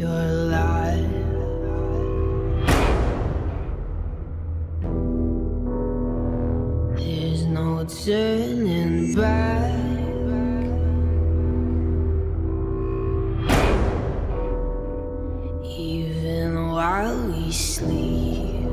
your life. There's no turning back. Even while we sleep,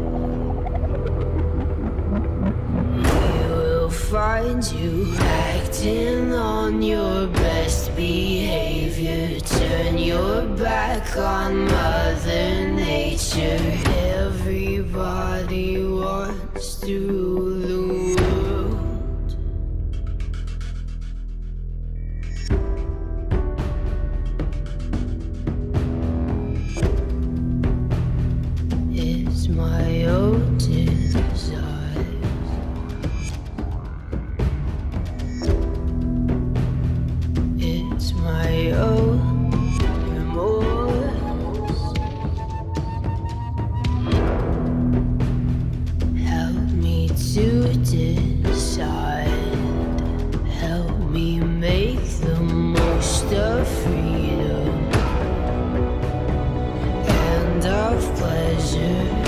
we will find you acting on your best behavior. Turn your back on Mother Nature. Everybody wants to rule the world. It's my own desire. It's my own remorse. Help me to decide. Help me make the most of freedom and of pleasure.